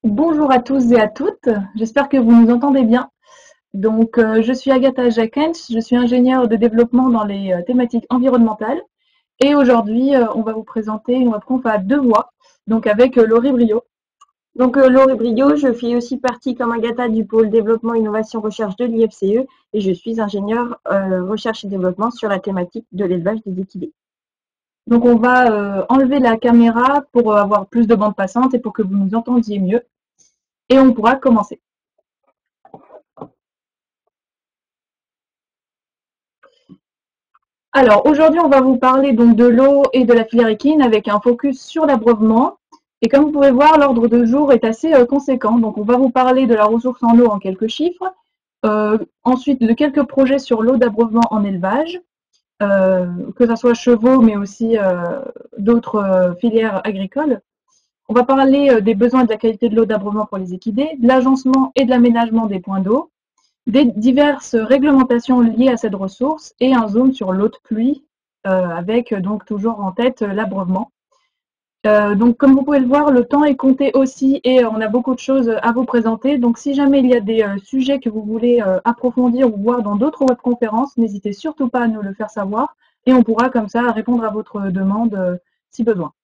Bonjour à tous et à toutes, j'espère que vous nous entendez bien. Je suis Agatha Jakens, je suis ingénieure de développement dans les thématiques environnementales et aujourd'hui, on va vous présenter une webconf à deux voix, donc avec Laurie Brio. Laurie Briot, je fais aussi partie comme Agatha du pôle développement, innovation, recherche de l'IFCE et je suis ingénieure recherche et développement sur la thématique de l'élevage des équidés. Donc on va enlever la caméra pour avoir plus de bande passante et pour que vous nous entendiez mieux et on pourra commencer. Alors aujourd'hui, on va vous parler donc de l'eau et de la filière équine avec un focus sur l'abreuvement. Et comme vous pouvez voir, l'ordre de jour est assez conséquent. Donc on va vous parler de la ressource en eau en quelques chiffres, ensuite de quelques projets sur l'eau d'abreuvement en élevage, que ce soit chevaux mais aussi d'autres filières agricoles. On va parler des besoins et de la qualité de l'eau d'abreuvement pour les équidés, de l'agencement et de l'aménagement des points d'eau, des diverses réglementations liées à cette ressource et un zoom sur l'eau de pluie avec donc toujours en tête l'abreuvement. Donc comme vous pouvez le voir, le temps est compté aussi et on a beaucoup de choses à vous présenter. Donc si jamais il y a des sujets que vous voulez approfondir ou voir dans d'autres webconférences, n'hésitez surtout pas à nous le faire savoir et on pourra comme ça répondre à votre demande si besoin.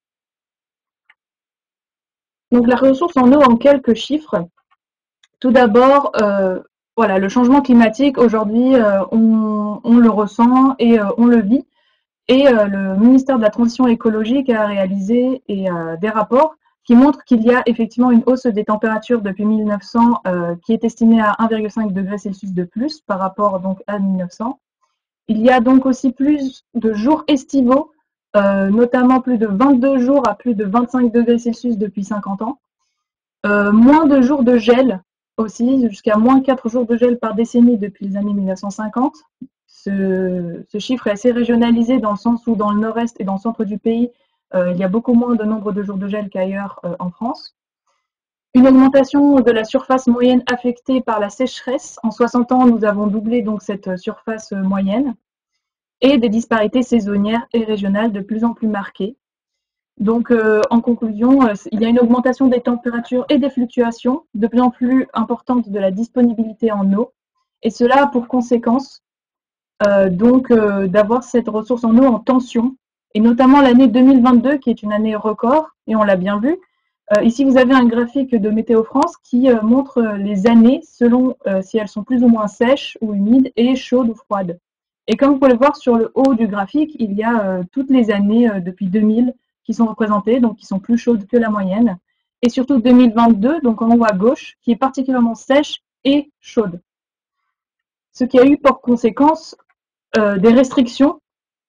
Donc la ressource en eau en quelques chiffres. Tout d'abord, voilà, le changement climatique, aujourd'hui, on le ressent et on le vit. Et le ministère de la Transition écologique a réalisé des rapports qui montrent qu'il y a effectivement une hausse des températures depuis 1900 qui est estimée à 1,5 degrés Celsius de plus par rapport donc à 1900. Il y a donc aussi plus de jours estivaux, notamment plus de 22 jours à plus de 25 degrés Celsius depuis 50 ans. Moins de jours de gel aussi, jusqu'à moins 4 jours de gel par décennie depuis les années 1950. Ce chiffre est assez régionalisé dans le sens où dans le nord-est et dans le centre du pays, il y a beaucoup moins de nombre de jours de gel qu'ailleurs en France. Une augmentation de la surface moyenne affectée par la sécheresse. En 60 ans, nous avons doublé donc cette surface moyenne. Et des disparités saisonnières et régionales de plus en plus marquées. Donc, en conclusion, il y a une augmentation des températures et des fluctuations de plus en plus importantes de la disponibilité en eau, et cela a pour conséquence d'avoir cette ressource en eau en tension, et notamment l'année 2022 qui est une année record, et on l'a bien vu. Ici, vous avez un graphique de Météo France qui montre les années selon si elles sont plus ou moins sèches ou humides et chaudes ou froides. Et comme vous pouvez le voir sur le haut du graphique, il y a toutes les années depuis 2000 qui sont représentées, donc qui sont plus chaudes que la moyenne. Et surtout 2022, donc en haut à gauche, qui est particulièrement sèche et chaude. Ce qui a eu pour conséquence des restrictions,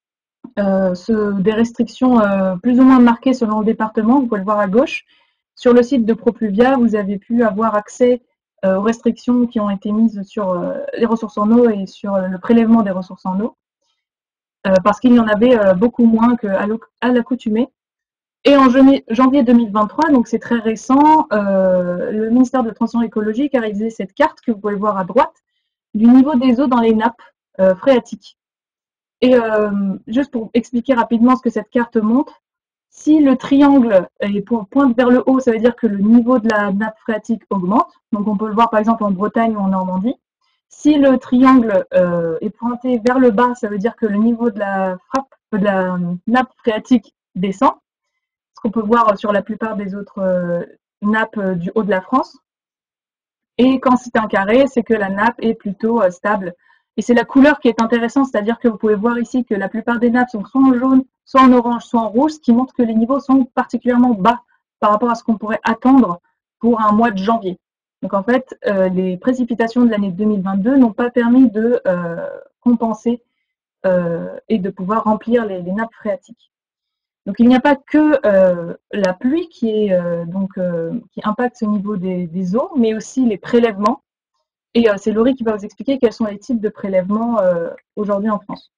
plus ou moins marquées selon le département, vous pouvez le voir à gauche. Sur le site de ProPluvia, vous avez pu avoir accès aux restrictions qui ont été mises sur les ressources en eau et sur le prélèvement des ressources en eau, parce qu'il y en avait beaucoup moins qu'à l'accoutumée. Et en janvier 2023, donc c'est très récent, le ministère de la Transition écologique a réalisé cette carte que vous pouvez voir à droite du niveau des eaux dans les nappes phréatiques. Et juste pour expliquer rapidement ce que cette carte montre, si le triangle pointe vers le haut, ça veut dire que le niveau de la nappe phréatique augmente. Donc on peut le voir par exemple en Bretagne ou en Normandie. Si le triangle est pointé vers le bas, ça veut dire que le niveau de la nappe phréatique descend, ce qu'on peut voir sur la plupart des autres nappes du haut de la France. Et quand c'est un carré, c'est que la nappe est plutôt stable. Et c'est la couleur qui est intéressante, c'est-à-dire que vous pouvez voir ici que la plupart des nappes sont soit en jaune, soit en orange, soit en rouge, ce qui montre que les niveaux sont particulièrement bas par rapport à ce qu'on pourrait attendre pour un mois de janvier. Donc en fait, les précipitations de l'année 2022 n'ont pas permis de compenser et de pouvoir remplir les nappes phréatiques. Donc il n'y a pas que la pluie qui impacte ce niveau des eaux, mais aussi les prélèvements. Et c'est Laurie qui va vous expliquer quels sont les types de prélèvements aujourd'hui en France.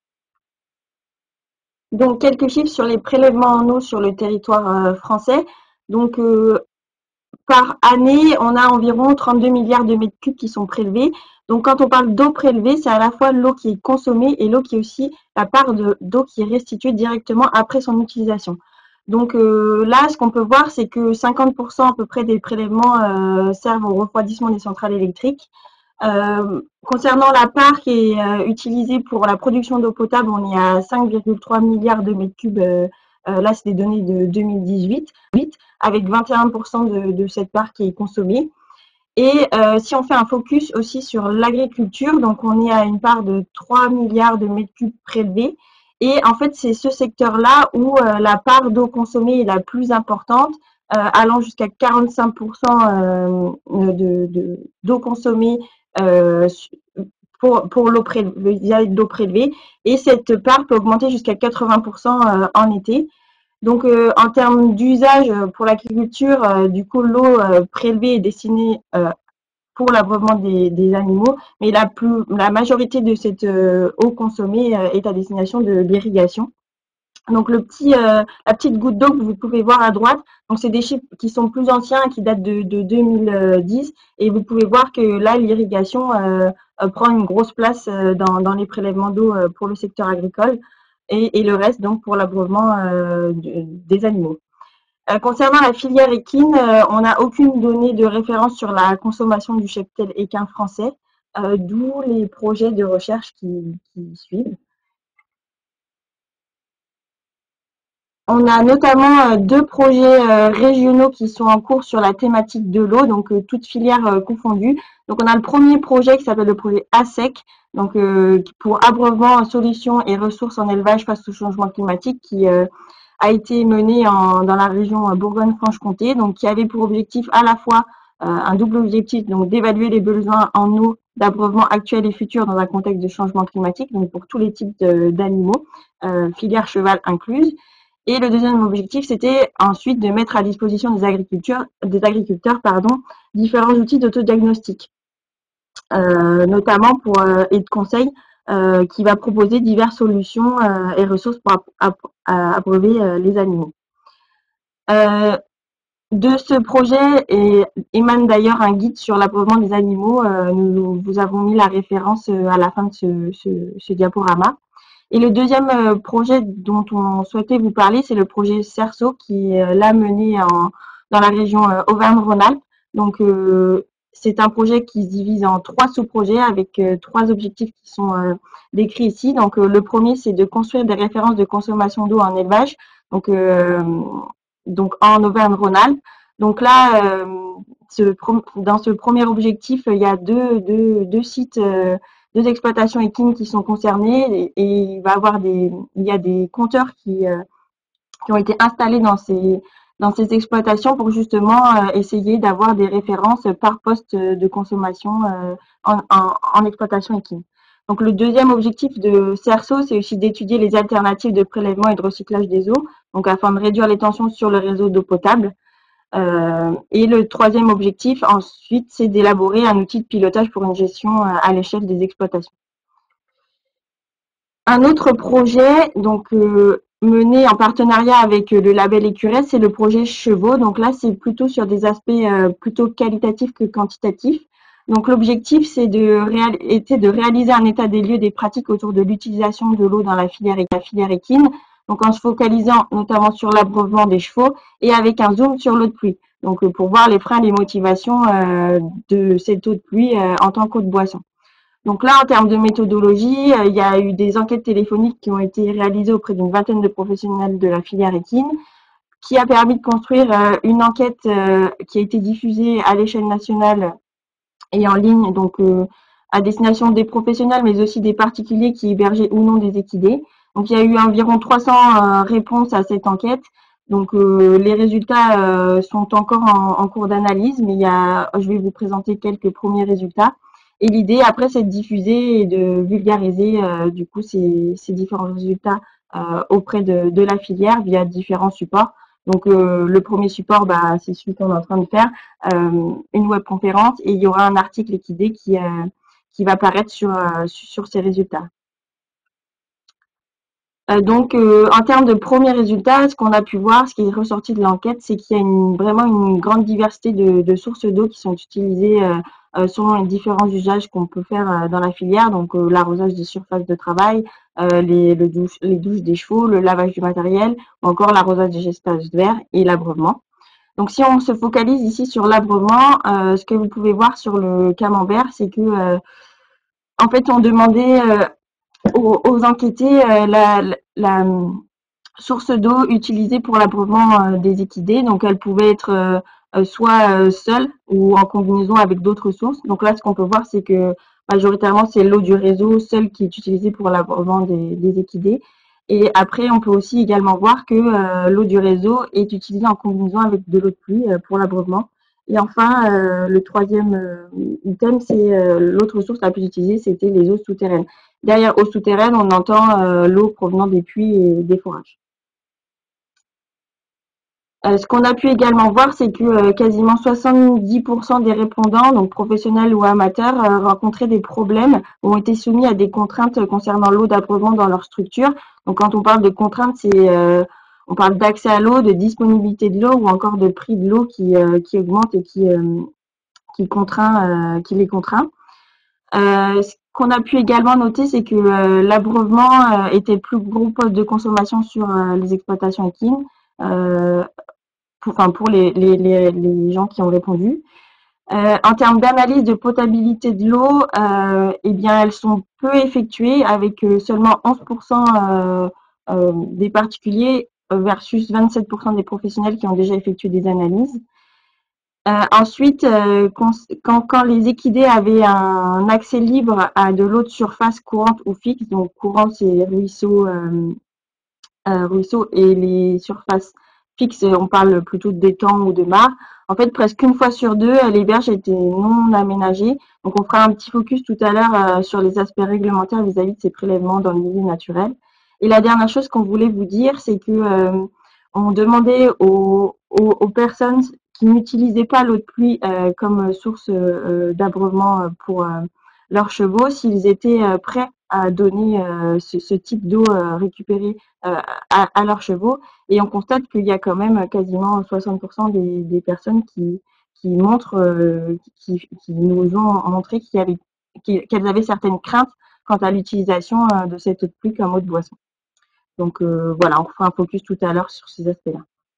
Donc, quelques chiffres sur les prélèvements en eau sur le territoire français. Donc, par année, on a environ 32 milliards de mètres cubes qui sont prélevés. Donc, quand on parle d'eau prélevée, c'est à la fois l'eau qui est consommée et l'eau qui est aussi la part d'eau qui est restituée directement après son utilisation. Donc là, ce qu'on peut voir, c'est que 50% à peu près des prélèvements servent au refroidissement des centrales électriques. Concernant la part qui est utilisée pour la production d'eau potable, on est à 5,3 milliards de mètres cubes. Là, c'est des données de 2018, avec 21% de cette part qui est consommée. Et si on fait un focus aussi sur l'agriculture, donc on est à une part de 3 milliards de mètres cubes prélevés. Et en fait, c'est ce secteur-là où la part d'eau consommée est la plus importante, allant jusqu'à 45% d'eau consommée euh, pour l'eau prélevée, l'eau prélevée. Et cette part peut augmenter jusqu'à 80% en été. Donc, en termes d'usage pour l'agriculture, du coup, l'eau prélevée est destinée pour l'abreuvement des animaux, mais la majorité de cette eau consommée est à destination de l'irrigation. Donc, la petite goutte d'eau que vous pouvez voir à droite, donc c'est des chiffres qui sont plus anciens, qui datent de 2010, et vous pouvez voir que là, l'irrigation prend une grosse place dans les prélèvements d'eau pour le secteur agricole, et le reste donc pour l'abreuvement des animaux. Concernant la filière équine, on n'a aucune donnée de référence sur la consommation du cheptel équin français, d'où les projets de recherche qui suivent. On a notamment deux projets régionaux qui sont en cours sur la thématique de l'eau, donc toutes filières confondues. Donc on a le premier projet qui s'appelle le projet ASEC, donc pour abreuvement, solutions et ressources en élevage face au changement climatique, qui a été mené dans la région Bourgogne-Franche-Comté, donc qui avait pour objectif à la fois un double objectif, donc d'évaluer les besoins en eau d'abreuvement actuels et futurs dans un contexte de changement climatique, donc pour tous les types d'animaux, filière cheval incluse. Et le deuxième objectif, c'était ensuite de mettre à disposition des agriculteurs, différents outils d'autodiagnostic, notamment et de conseil, qui va proposer diverses solutions et ressources pour abreuver les animaux. De ce projet émane d'ailleurs un guide sur l'abreuvement des animaux. Nous vous avons mis la référence à la fin de ce diaporama. Et le deuxième projet dont on souhaitait vous parler, c'est le projet CERSO qui est là mené dans la région Auvergne-Rhône-Alpes. Donc, c'est un projet qui se divise en trois sous-projets avec trois objectifs qui sont décrits ici. Donc, le premier, c'est de construire des références de consommation d'eau en élevage, donc en Auvergne-Rhône-Alpes. Donc là, dans ce premier objectif, il y a deux sites, deux exploitations équines qui sont concernées et il y a des compteurs qui ont été installés dans ces exploitations pour justement essayer d'avoir des références par poste de consommation en exploitation équine. Donc le deuxième objectif de CERSO, c'est aussi d'étudier les alternatives de prélèvement et de recyclage des eaux, donc afin de réduire les tensions sur le réseau d'eau potable. Et le troisième objectif, ensuite, c'est d'élaborer un outil de pilotage pour une gestion à l'échelle des exploitations. Un autre projet, donc mené en partenariat avec le label Écuresse, c'est le projet Chevaux. Donc là, c'est plutôt sur des aspects plutôt qualitatifs que quantitatifs. Donc l'objectif, était de réaliser un état des lieux des pratiques autour de l'utilisation de l'eau dans la filière équine. Donc en se focalisant notamment sur l'abreuvement des chevaux et avec un zoom sur l'eau de pluie. Donc pour voir les freins, les motivations de cette eau de pluie en tant qu'eau de boisson. Donc là, en termes de méthodologie, il y a eu des enquêtes téléphoniques qui ont été réalisées auprès d'une vingtaine de professionnels de la filière équine, qui a permis de construire une enquête qui a été diffusée à l'échelle nationale et en ligne, donc à destination des professionnels, mais aussi des particuliers qui hébergeaient ou non des équidés. Donc il y a eu environ 300 réponses à cette enquête. Donc les résultats sont encore en cours d'analyse, mais je vais vous présenter quelques premiers résultats. Et l'idée après, c'est de diffuser et de vulgariser du coup ces différents résultats auprès de la filière via différents supports. Donc le premier support, c'est celui qu'on est en train de faire, une webconférence, et il y aura un article équidé qui va apparaître sur ces résultats. En termes de premiers résultats, ce qu'on a pu voir, ce qui est ressorti de l'enquête, c'est qu'il y a vraiment une grande diversité de sources d'eau qui sont utilisées selon les différents usages qu'on peut faire dans la filière, donc l'arrosage des surfaces de travail, les douches des chevaux, le lavage du matériel, ou encore l'arrosage des espaces verts et l'abreuvement. Donc si on se focalise ici sur l'abreuvement, ce que vous pouvez voir sur le camembert, c'est que en fait on demandait aux enquêtés la source d'eau utilisée pour l'abreuvement des équidés. Donc, elle pouvait être soit seule ou en combinaison avec d'autres sources. Donc là, ce qu'on peut voir, c'est que majoritairement, c'est l'eau du réseau seule qui est utilisée pour l'abreuvement des équidés. Et après, on peut aussi également voir que l'eau du réseau est utilisée en combinaison avec de l'eau de pluie pour l'abreuvement. Et enfin, le troisième item, c'est l'autre source la plus utilisée, c'était les eaux souterraines. Derrière eau souterraine, on entend l'eau provenant des puits et des forages. Ce qu'on a pu également voir, c'est que quasiment 70% des répondants, donc professionnels ou amateurs, rencontraient des problèmes, ont été soumis à des contraintes concernant l'eau d'abreuvement dans leur structure. Donc quand on parle de contraintes, on parle d'accès à l'eau, de disponibilité de l'eau ou encore de prix de l'eau qui augmente et qui les contraint. Ce qu'on a pu également noter, c'est que l'abreuvement était le plus gros poste de consommation sur les exploitations équines. Pour les gens qui ont répondu. En termes d'analyse de potabilité de l'eau, eh bien, elles sont peu effectuées avec seulement 11% des particuliers versus 27% des professionnels qui ont déjà effectué des analyses. Ensuite, quand les équidés avaient un accès libre à de l'eau de surface courante ou fixe, donc courant c'est ruisseau et les surfaces fixes, on parle plutôt d'étangs ou de mares. En fait, presque une fois sur deux, les berges étaient non aménagées. Donc, on fera un petit focus tout à l'heure sur les aspects réglementaires vis-à-vis de ces prélèvements dans le milieu naturel. Et la dernière chose qu'on voulait vous dire, c'est que on demandait aux personnes qui n'utilisaient pas l'eau de pluie comme source d'abreuvement pour leurs chevaux s'ils étaient prêts à donner ce type d'eau récupérée à leurs chevaux. Et on constate qu'il y a quand même quasiment 60% des personnes qui montrent, qui nous ont montré qu'elles avaient certaines craintes quant à l'utilisation de cette eau de pluie comme eau de boisson. Donc voilà, on fera un focus tout à l'heure sur ces aspects-là.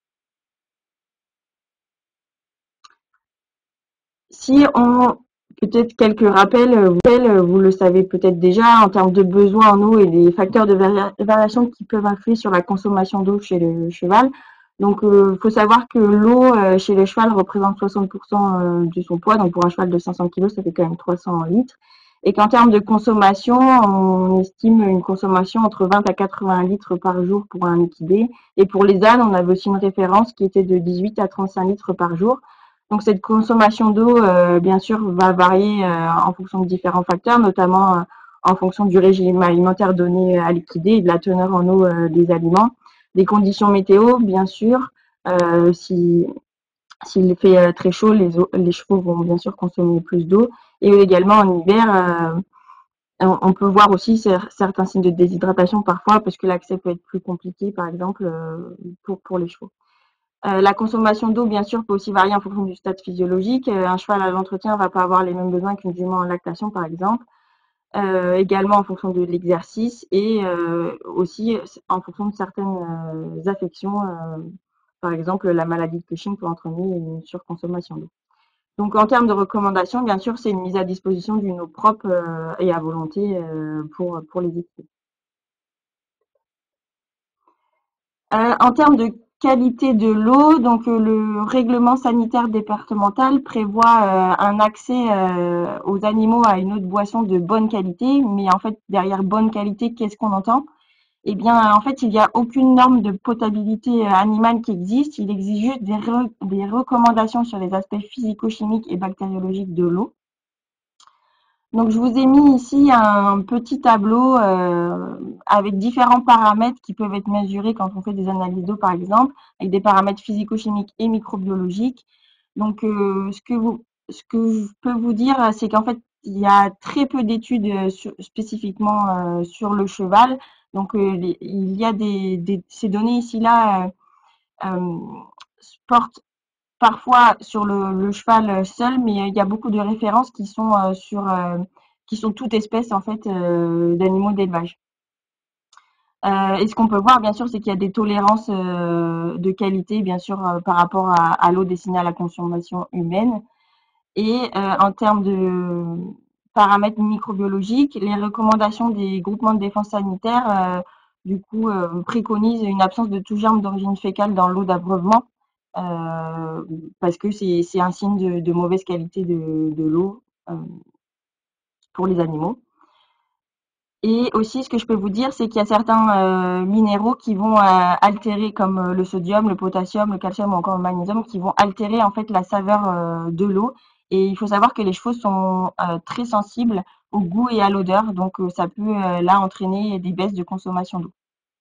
Si on peut-être quelques rappels, vous le savez peut-être déjà, en termes de besoins en eau et des facteurs de variation qui peuvent influer sur la consommation d'eau chez le cheval. Donc, il faut savoir que l'eau chez le cheval représente 60% de son poids. Donc, pour un cheval de 500 kg, ça fait quand même 300 litres. Et qu'en termes de consommation, on estime une consommation entre 20 à 80 litres par jour pour un équidé. Et pour les ânes, on avait aussi une référence qui était de 18 à 35 litres par jour. Donc cette consommation d'eau, bien sûr, va varier en fonction de différents facteurs, notamment en fonction du régime alimentaire donné à l'équidé et de la teneur en eau des aliments, des conditions météo, bien sûr. S'il fait très chaud, les chevaux vont bien sûr consommer plus d'eau. Et également en hiver, on peut voir aussi certains signes de déshydratation parfois parce que l'accès peut être plus compliqué, par exemple, pour les chevaux. La consommation d'eau, bien sûr, peut aussi varier en fonction du stade physiologique. Un cheval à l'entretien va pas avoir les mêmes besoins qu'une jument en lactation, par exemple. Également en fonction de l'exercice et aussi en fonction de certaines affections. Par exemple, la maladie de Cushing peut entraîner une surconsommation d'eau. Donc, en termes de recommandations, bien sûr, c'est une mise à disposition d'une eau propre et à volonté pour les équipes. En termes de qualité de l'eau, donc le règlement sanitaire départemental prévoit un accès aux animaux à une eau de boisson de bonne qualité. Mais en fait, derrière bonne qualité, qu'est-ce qu'on entend? Eh bien, en fait, il n'y a aucune norme de potabilité animale qui existe. Il existe juste des recommandations sur les aspects physico-chimiques et bactériologiques de l'eau. Donc, je vous ai mis ici un petit tableau avec différents paramètres qui peuvent être mesurés quand on fait des analyses d'eau, par exemple, avec des paramètres physico-chimiques et microbiologiques. Donc, ce que je peux vous dire, c'est qu'en fait, il y a très peu d'études spécifiquement sur le cheval. Donc, il y a ces données ici-là portent parfois sur le cheval seul, mais il y a beaucoup de références qui sont qui sont toutes espèces en fait d'animaux d'élevage. Et ce qu'on peut voir, bien sûr, c'est qu'il y a des tolérances de qualité, bien sûr, par rapport à l'eau destinée à la consommation humaine. Et en termes de paramètres microbiologiques, les recommandations des groupements de défense sanitaire, du coup, préconisent une absence de tout germe d'origine fécale dans l'eau d'abreuvement, parce que c'est un signe de mauvaise qualité de l'eau pour les animaux. Et aussi, ce que je peux vous dire, c'est qu'il y a certains minéraux qui vont altérer, comme le sodium, le potassium, le calcium ou encore le magnésium, qui vont altérer en fait la saveur de l'eau. Et il faut savoir que les chevaux sont très sensibles au goût et à l'odeur, donc ça peut là entraîner des baisses de consommation d'eau.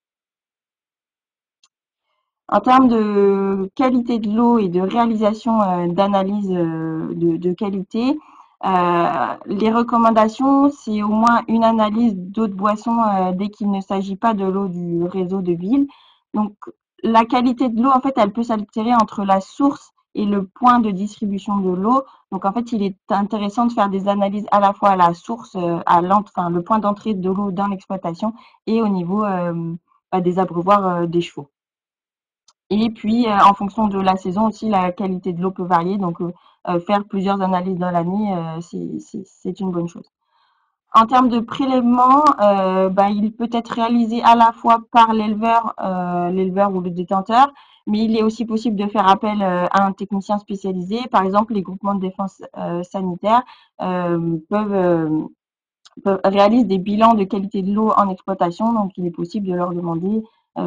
En termes de qualité de l'eau et de réalisation d'analyse de qualité, les recommandations, c'est au moins une analyse d'eau de boisson dès qu'il ne s'agit pas de l'eau du réseau de ville. Donc, la qualité de l'eau, en fait, elle peut s'altérer entre la source et le point de distribution de l'eau. Donc, en fait, il est intéressant de faire des analyses à la fois à la source, enfin, le point d'entrée de l'eau dans l'exploitation et au niveau des abreuvoirs des chevaux. Et puis, en fonction de la saison aussi, la qualité de l'eau peut varier. Donc, faire plusieurs analyses dans l'année, c'est une bonne chose. En termes de prélèvement, il peut être réalisé à la fois par l'éleveur ou le détenteur, mais il est aussi possible de faire appel à un technicien spécialisé. Par exemple, les groupements de défense sanitaire peuvent réalisent des bilans de qualité de l'eau en exploitation, donc il est possible de leur demander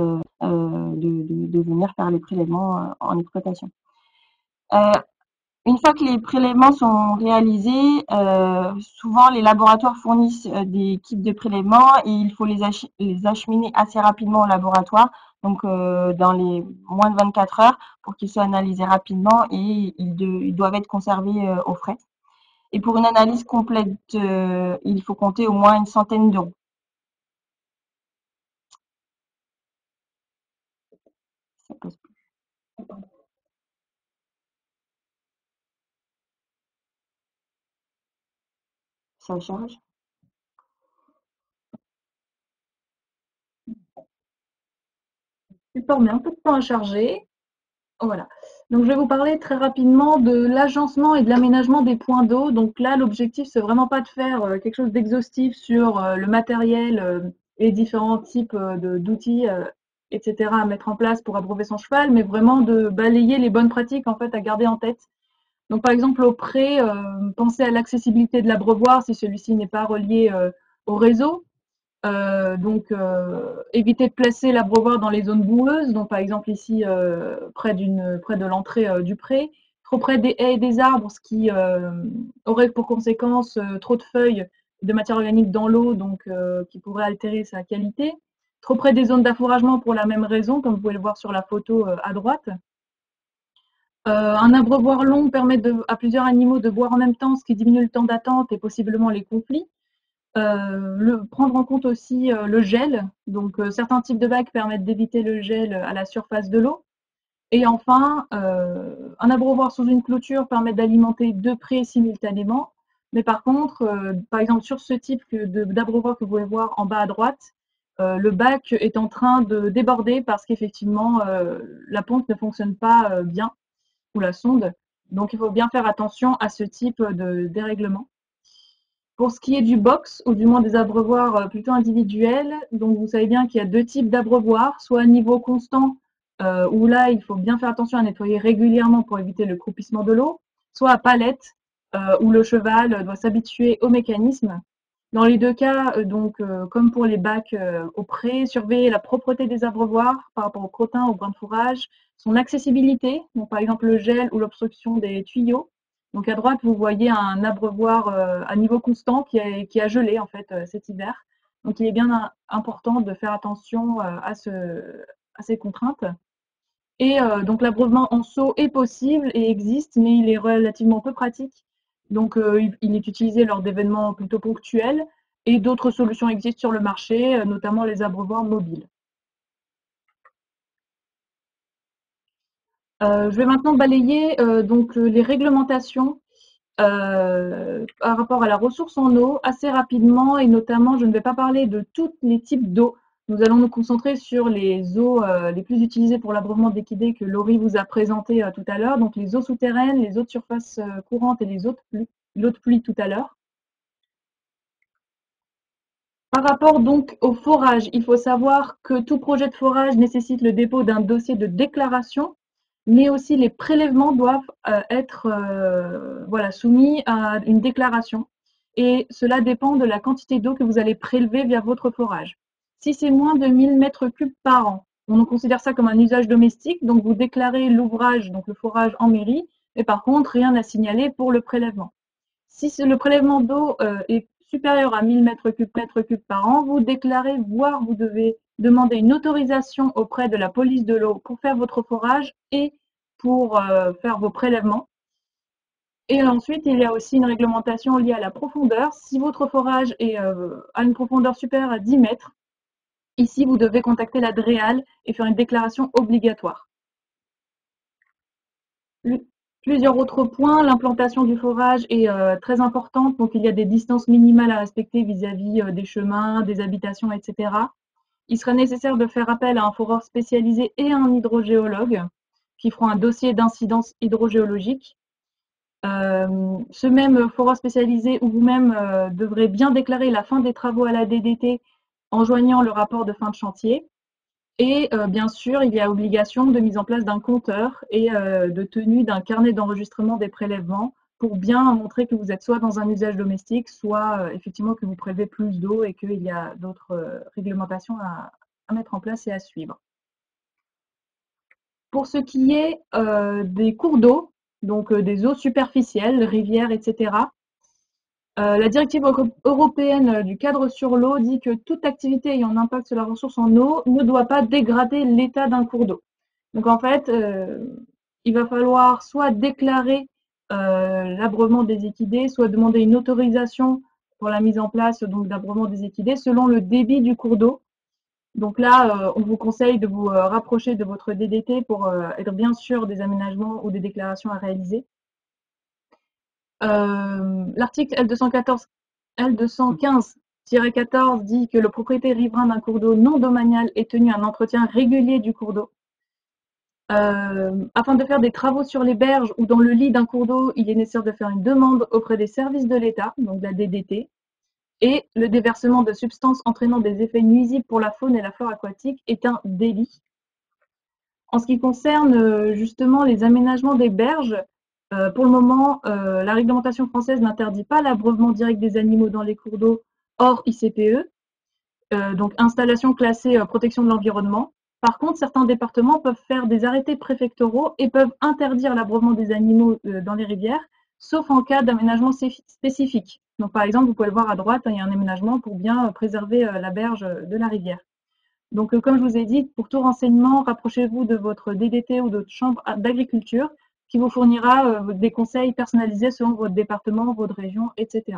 de venir faire les prélèvements en exploitation. Euh, une fois que les prélèvements sont réalisés, souvent les laboratoires fournissent des kits de prélèvement et il faut les acheminer assez rapidement au laboratoire, donc dans les moins de 24 heures pour qu'ils soient analysés rapidement et ils doivent être conservés au frais. Et pour une analyse complète, il faut compter au moins une centaine d'euros. Ça pose plus. Ça charge. Support met un peu de temps à charger. Voilà. Donc, je vais vous parler très rapidement de l'agencement et de l'aménagement des points d'eau. Donc là, l'objectif, c'est vraiment pas de faire quelque chose d'exhaustif sur le matériel et différents types d'outils, etc. à mettre en place pour abreuver son cheval, mais vraiment de balayer les bonnes pratiques en fait à garder en tête. Donc, par exemple, au pré, pensez à l'accessibilité de l'abreuvoir si celui-ci n'est pas relié au réseau. Éviter de placer l'abreuvoir dans les zones boueuses, donc par exemple ici près de l'entrée du pré, trop près des haies et des arbres, ce qui aurait pour conséquence trop de feuilles de matière organique dans l'eau, donc qui pourrait altérer sa qualité. Trop près des zones d'affouragement pour la même raison, comme vous pouvez le voir sur la photo à droite. Un abreuvoir long permet à plusieurs animaux de boire en même temps, ce qui diminue le temps d'attente et possiblement les conflits. Prendre en compte aussi le gel. Donc, certains types de bacs permettent d'éviter le gel à la surface de l'eau. Et enfin, un abreuvoir sous une clôture permet d'alimenter deux prés simultanément. Mais par contre, par exemple, sur ce type d'abreuvoir que vous pouvez voir en bas à droite, le bac est en train de déborder parce qu'effectivement, la pompe ne fonctionne pas bien, ou la sonde. Donc, il faut bien faire attention à ce type de dérèglement. Pour ce qui est du box, ou du moins des abreuvoirs plutôt individuels, donc vous savez bien qu'il y a deux types d'abreuvoirs, soit à niveau constant, où là il faut bien faire attention à nettoyer régulièrement pour éviter le croupissement de l'eau, soit à palette, où le cheval doit s'habituer au mécanisme. Dans les deux cas, comme pour les bacs au pré, surveiller la propreté des abreuvoirs par rapport au crottin, au grain de fourrage, son accessibilité, donc par exemple le gel ou l'obstruction des tuyaux. Donc à droite, vous voyez un abreuvoir à niveau constant qui a gelé en fait cet hiver. Donc il est bien important de faire attention à ces contraintes. Et donc l'abreuvement en seau est possible et existe, mais il est relativement peu pratique Donc, il est utilisé lors d'événements plutôt ponctuels et d'autres solutions existent sur le marché, notamment les abreuvoirs mobiles. Je vais maintenant balayer donc les réglementations par rapport à la ressource en eau assez rapidement et notamment je ne vais pas parler de tous les types d'eau. Nous allons nous concentrer sur les eaux les plus utilisées pour l'abreuvement d'équidés que Laurie vous a présenté tout à l'heure, donc les eaux souterraines, les eaux de surface courantes et l'eau de pluie tout à l'heure. Par rapport donc au forage, il faut savoir que tout projet de forage nécessite le dépôt d'un dossier de déclaration, mais aussi les prélèvements doivent être voilà, soumis à une déclaration. Et cela dépend de la quantité d'eau que vous allez prélever via votre forage. Si c'est moins de 1000 mètres cubes par an, on considère ça comme un usage domestique, donc vous déclarez l'ouvrage, donc le forage en mairie, mais par contre, rien à signaler pour le prélèvement. Si le prélèvement d'eau est supérieur à 1000 mètres cubes par an, vous déclarez, voire vous devez demander une autorisation auprès de la police de l'eau pour faire votre forage et pour faire vos prélèvements. Et ensuite, il y a aussi une réglementation liée à la profondeur. Si votre forage est à une profondeur supérieure à 10 mètres, ici, vous devez contacter la DREAL et faire une déclaration obligatoire. Plusieurs autres points, l'implantation du forage est très importante, donc il y a des distances minimales à respecter vis-à-vis des chemins, des habitations, etc. Il serait nécessaire de faire appel à un foreur spécialisé et à un hydrogéologue qui feront un dossier d'incidence hydrogéologique. Ce même foreur spécialisé ou vous-même devrez bien déclarer la fin des travaux à la DDT en joignant le rapport de fin de chantier. Et bien sûr, il y a obligation de mise en place d'un compteur et de tenue d'un carnet d'enregistrement des prélèvements pour bien montrer que vous êtes soit dans un usage domestique, soit effectivement que vous prélevez plus d'eau et qu'il y a d'autres réglementations à mettre en place et à suivre. Pour ce qui est des cours d'eau, donc des eaux superficielles, rivières, etc., la directive européenne du cadre sur l'eau dit que toute activité ayant un impact sur la ressource en eau ne doit pas dégrader l'état d'un cours d'eau. Donc en fait, il va falloir soit déclarer l'abreuvement des équidés, soit demander une autorisation pour la mise en place donc d'abreuvement des équidés selon le débit du cours d'eau. Donc là, on vous conseille de vous rapprocher de votre DDT pour être bien sûr des aménagements ou des déclarations à réaliser. L'article L215-14 dit que le propriétaire riverain d'un cours d'eau non domanial est tenu à un entretien régulier du cours d'eau. Afin de faire des travaux sur les berges ou dans le lit d'un cours d'eau, il est nécessaire de faire une demande auprès des services de l'État, donc de la DDT, et le déversement de substances entraînant des effets nuisibles pour la faune et la flore aquatique est un délit. En ce qui concerne justement les aménagements des berges, pour le moment, la réglementation française n'interdit pas l'abreuvement direct des animaux dans les cours d'eau hors ICPE, donc installation classée protection de l'environnement. Par contre, certains départements peuvent faire des arrêtés préfectoraux et peuvent interdire l'abreuvement des animaux dans les rivières, sauf en cas d'aménagement spécifique. Donc, par exemple, vous pouvez le voir à droite, il y a un aménagement pour bien préserver la berge de la rivière. Donc, comme je vous ai dit, pour tout renseignement, rapprochez-vous de votre DDT ou de votre chambre d'agriculture qui vous fournira des conseils personnalisés selon votre département, votre région, etc.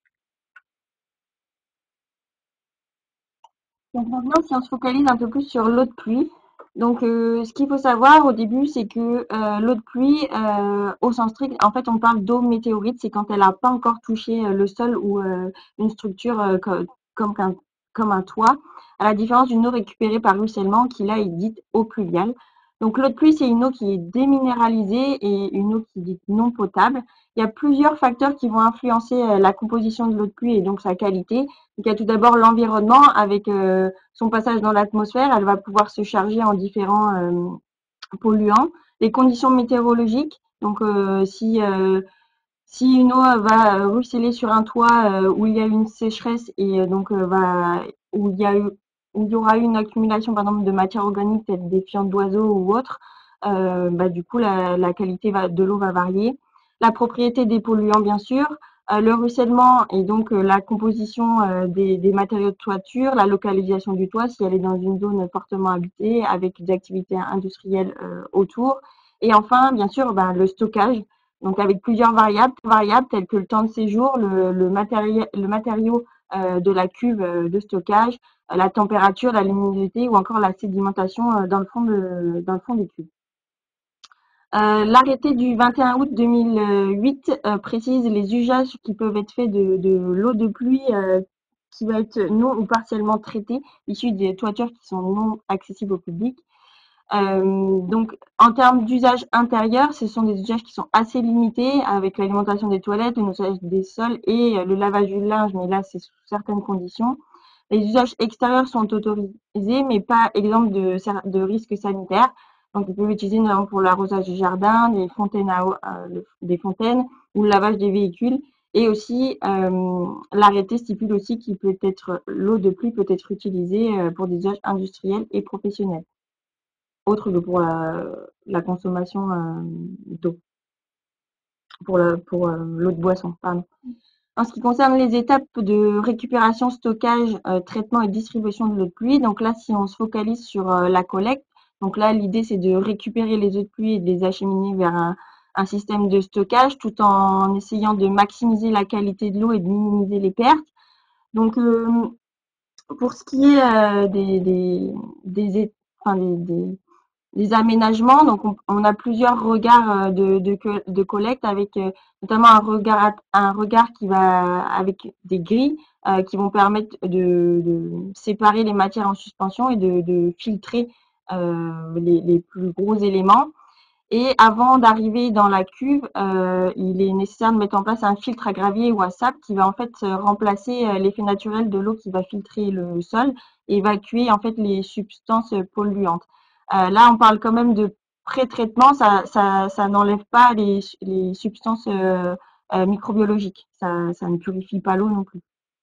Donc maintenant, si on se focalise un peu plus sur l'eau de pluie. Donc, ce qu'il faut savoir au début, c'est que l'eau de pluie, au sens strict, en fait, on parle d'eau météorite, c'est quand elle n'a pas encore touché le sol ou une structure comme, comme un toit, à la différence d'une eau récupérée par ruissellement qui là est dite eau pluviale. Donc l'eau de pluie, c'est une eau qui est déminéralisée et une eau qui est dite non potable. Il y a plusieurs facteurs qui vont influencer la composition de l'eau de pluie et donc sa qualité. Donc, il y a tout d'abord l'environnement avec son passage dans l'atmosphère. Elle va pouvoir se charger en différents polluants. Les conditions météorologiques. Donc si une eau va ruisseler sur un toit où il y a une sécheresse et où il y aura eu une accumulation par exemple de matière organique telle des fientes d'oiseaux ou autres, du coup la qualité de l'eau va varier. La propriété des polluants bien sûr, le ruissellement et donc la composition des matériaux de toiture, la localisation du toit si elle est dans une zone fortement habitée avec des activités industrielles autour. Et enfin, bien sûr, le stockage. donc avec plusieurs variables telles que le temps de séjour, le matériau de la cuve de stockage, la température, la luminosité ou encore la sédimentation dans le fond des cuves. L'arrêté du 21 août 2008 précise les usages qui peuvent être faits de l'eau de pluie qui va être non ou partiellement traitée, issue des toitures qui sont non accessibles au public. Donc, en termes d'usage intérieur, ce sont des usages qui sont assez limités avec l'alimentation des toilettes, le nettoyage des sols et le lavage du linge, mais là, c'est sous certaines conditions. Les usages extérieurs sont autorisés, mais pas exempts de risques sanitaires. Donc, ils peuvent utiliser notamment pour l'arrosage du jardin, des fontaines à eau, des fontaines ou le lavage des véhicules. Et aussi, l'arrêté stipule aussi qu'il peut être l'eau de pluie peut être utilisée pour des usages industriels et professionnels autre que pour la consommation d'eau, pour l'eau de boisson, pardon. En ce qui concerne les étapes de récupération, stockage, traitement et distribution de l'eau de pluie, donc là, si on se focalise sur la collecte, donc là, l'idée, c'est de récupérer les eaux de pluie et de les acheminer vers un système de stockage tout en essayant de maximiser la qualité de l'eau et de minimiser les pertes. Donc, pour ce qui est des aménagements, donc on a plusieurs regards de collecte avec notamment un regard qui va avec des grilles qui vont permettre de séparer les matières en suspension et de filtrer les plus gros éléments. Et avant d'arriver dans la cuve, il est nécessaire de mettre en place un filtre à gravier ou à sable qui va en fait remplacer l'effet naturel de l'eau qui va filtrer le sol et évacuer en fait les substances polluantes. Là, on parle quand même de pré-traitement, ça n'enlève pas les substances microbiologiques. Ça ne purifie pas l'eau non plus.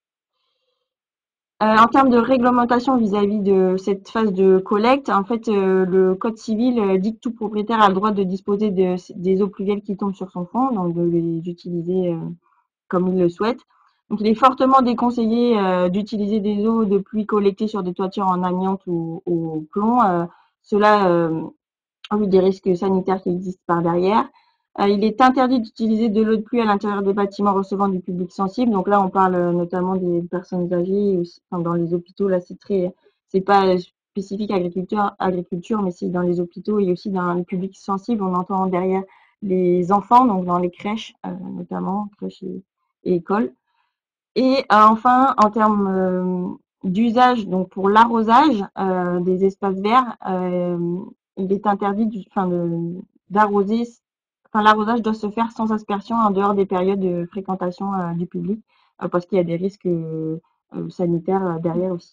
En termes de réglementation vis-à-vis de cette phase de collecte, en fait, le Code civil dit que tout propriétaire a le droit de disposer des eaux pluviales qui tombent sur son fond, donc de les utiliser comme il le souhaite. Donc, il est fortement déconseillé d'utiliser des eaux de pluie collectées sur des toitures en amiante ou au plomb. Cela en vue des risques sanitaires qui existent par derrière. Il est interdit d'utiliser de l'eau de pluie à l'intérieur des bâtiments recevant du public sensible. Donc là, on parle notamment des personnes âgées, aussi, enfin, dans les hôpitaux. Là, c'est pas spécifique agriculture, mais c'est dans les hôpitaux et aussi dans le public sensible. On entend derrière les enfants, donc dans les crèches, notamment crèches et écoles. Et enfin, en termes d'usage, donc pour l'arrosage des espaces verts, il est interdit d'arroser. Enfin, l'arrosage doit se faire sans aspersion en dehors des périodes de fréquentation du public, parce qu'il y a des risques sanitaires derrière aussi.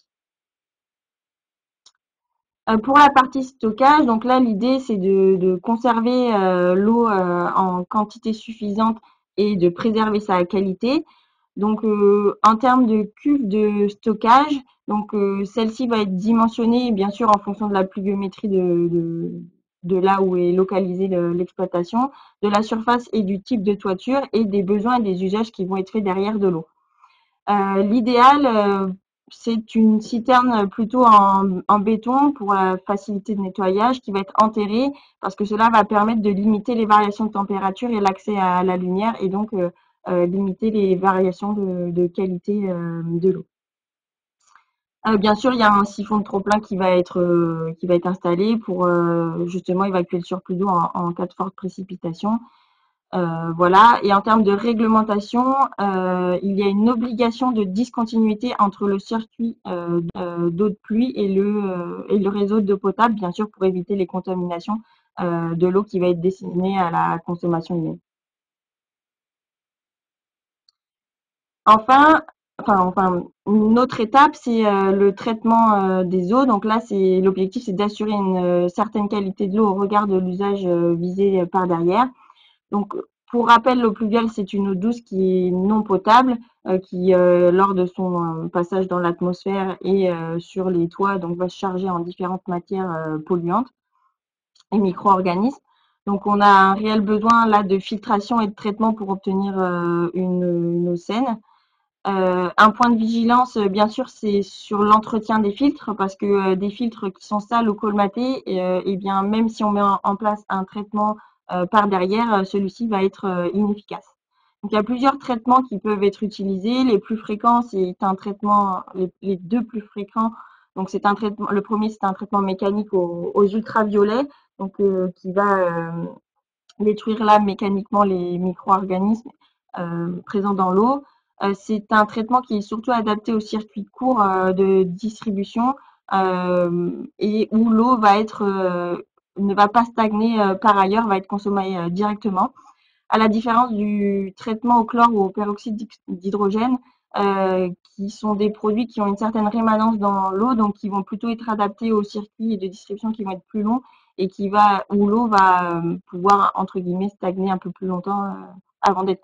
Pour la partie stockage, donc là, l'idée, c'est de conserver l'eau en quantité suffisante et de préserver sa qualité. Donc, en termes de cuve de stockage, donc celle-ci va être dimensionnée, bien sûr, en fonction de la pluviométrie de là où est localisée l'exploitation, de la surface et du type de toiture et des besoins et des usages qui vont être faits derrière de l'eau. L'idéal, c'est une citerne plutôt en béton pour la facilité de nettoyage qui va être enterrée parce que cela va permettre de limiter les variations de température et l'accès à la lumière et donc limiter les variations de qualité de l'eau. Bien sûr, il y a un siphon de trop-plein qui va être installé pour justement évacuer le surplus d'eau en cas de forte précipitation. Voilà. Et en termes de réglementation, il y a une obligation de discontinuité entre le circuit d'eau de pluie et le réseau d'eau potable, bien sûr, pour éviter les contaminations de l'eau qui va être destinée à la consommation humaine. Enfin, une autre étape, c'est le traitement des eaux. Donc là, l'objectif, c'est d'assurer une certaine qualité de l'eau au regard de l'usage visé par derrière. Donc, pour rappel, l'eau pluviale, c'est une eau douce qui est non potable, qui, lors de son passage dans l'atmosphère et sur les toits, donc va se charger en différentes matières polluantes et micro-organismes. Donc, on a un réel besoin là de filtration et de traitement pour obtenir une eau saine. Un point de vigilance, bien sûr, c'est sur l'entretien des filtres, parce que des filtres qui sont sales ou colmatés, et bien même si on met en place un traitement par derrière, celui-ci va être inefficace. Donc il y a plusieurs traitements qui peuvent être utilisés. Les plus fréquents, c'est un traitement, les deux plus fréquents. Donc c'est un traitement. Le premier, c'est un traitement mécanique aux ultraviolets, donc qui va détruire là mécaniquement les micro-organismes présents dans l'eau. C'est un traitement qui est surtout adapté aux circuits courts de distribution et où l'eau va être ne va pas stagner par ailleurs, va être consommée directement. À la différence du traitement au chlore ou au peroxyde d'hydrogène, qui sont des produits qui ont une certaine rémanence dans l'eau, donc qui vont plutôt être adaptés aux circuits de distribution qui vont être plus longs et où l'eau va pouvoir entre guillemets stagner un peu plus longtemps avant d'être.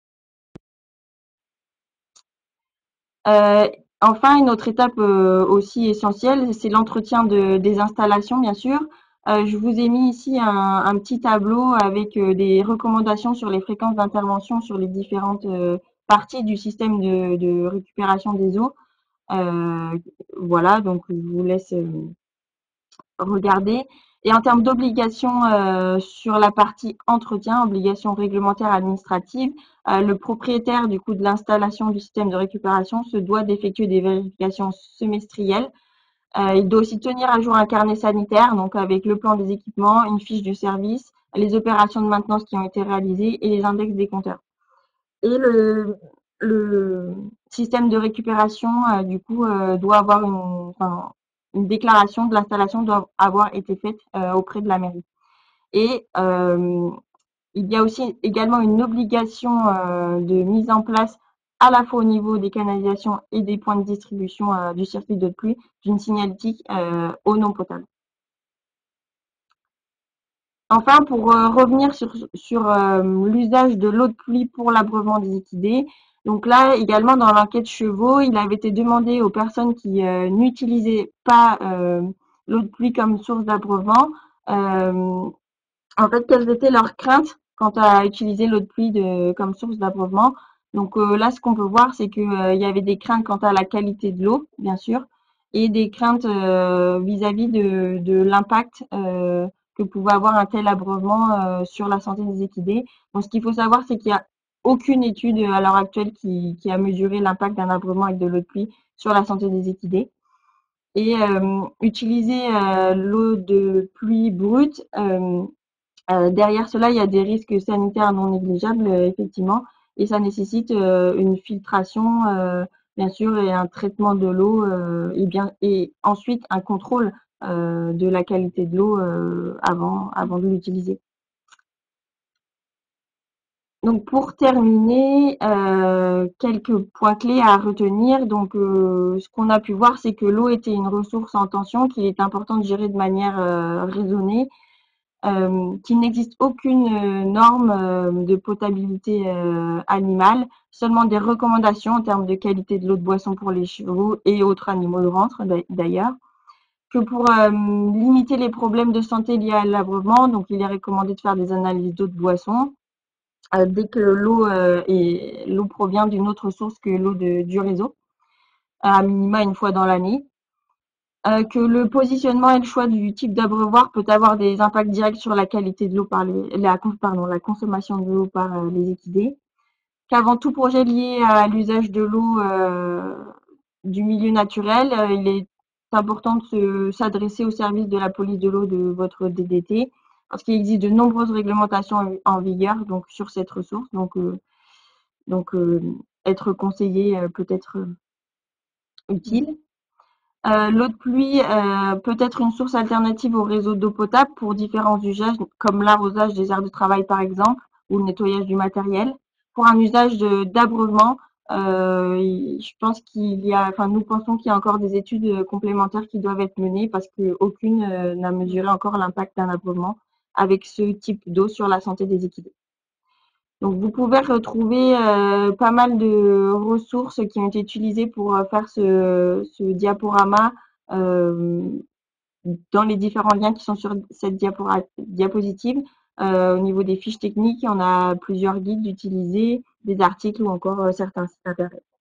Euh, enfin, une autre étape aussi essentielle, c'est l'entretien des installations, bien sûr. Je vous ai mis ici un petit tableau avec des recommandations sur les fréquences d'intervention sur les différentes parties du système de récupération des eaux. Euh, voilà, donc je vous laisse regarder. Et en termes d'obligations sur la partie entretien, obligations réglementaires administratives, le propriétaire du coup de l'installation du système de récupération se doit d'effectuer des vérifications semestrielles. Il doit aussi tenir à jour un carnet sanitaire, donc avec le plan des équipements, une fiche du service, les opérations de maintenance qui ont été réalisées et les index des compteurs. Et le système de récupération, du coup, doit avoir une déclaration de l'installation doit avoir été faite auprès de la mairie. Et il y a aussi également une obligation de mise en place à la fois au niveau des canalisations et des points de distribution du circuit d'eau de pluie d'une signalétique eau non potable. Enfin, pour revenir sur l'usage de l'eau de pluie pour l'abreuvement des équidés, donc là également dans l'enquête chevaux, il avait été demandé aux personnes qui n'utilisaient pas l'eau de pluie comme source d'abreuvement, en fait, quelles étaient leurs craintes quant à utiliser l'eau de pluie comme source d'abreuvement. Donc là, ce qu'on peut voir, c'est qu'il y avait des craintes quant à la qualité de l'eau, bien sûr, et des craintes vis-à-vis de l'impact que pouvait avoir un tel abreuvement sur la santé des équidés. Donc ce qu'il faut savoir, c'est qu'il n'y a aucune étude à l'heure actuelle qui a mesuré l'impact d'un abreuvement avec de l'eau de pluie sur la santé des équidés. Et utiliser l'eau de pluie brute, derrière cela, il y a des risques sanitaires non négligeables, effectivement, et ça nécessite une filtration, bien sûr, et un traitement de l'eau, et ensuite un contrôle de la qualité de l'eau avant de l'utiliser. Donc pour terminer, quelques points clés à retenir. Donc ce qu'on a pu voir, c'est que l'eau était une ressource en tension qu'il est important de gérer de manière raisonnée. Qu'il n'existe aucune norme de potabilité animale, seulement des recommandations en termes de qualité de l'eau de boisson pour les chevaux et autres animaux de rentre d'ailleurs. Que pour limiter les problèmes de santé liés à l'abreuvement, donc il est recommandé de faire des analyses d'eau de boisson dès que l'eau provient d'une autre source que l'eau du réseau, à minima une fois dans l'année. Que le positionnement et le choix du type d'abreuvoir peut avoir des impacts directs sur la qualité de l'eau par la consommation de l'eau par les équidés. Qu'avant tout projet lié à l'usage de l'eau du milieu naturel, il est important de s'adresser au service de la police de l'eau de votre DDT parce qu'il existe de nombreuses réglementations en vigueur donc sur cette ressource. Donc être conseillé peut être utile. L'eau de pluie peut être une source alternative au réseau d'eau potable pour différents usages, comme l'arrosage des aires de travail par exemple, ou le nettoyage du matériel. Pour un usage d'abreuvement, je pense nous pensons qu'il y a encore des études complémentaires qui doivent être menées parce qu'aucune n'a mesuré encore l'impact d'un abreuvement avec ce type d'eau sur la santé des équidés. Donc vous pouvez retrouver pas mal de ressources qui ont été utilisées pour faire ce diaporama dans les différents liens qui sont sur cette diapositive. Au niveau des fiches techniques, on a plusieurs guides utilisés, des articles ou encore certains sites internet.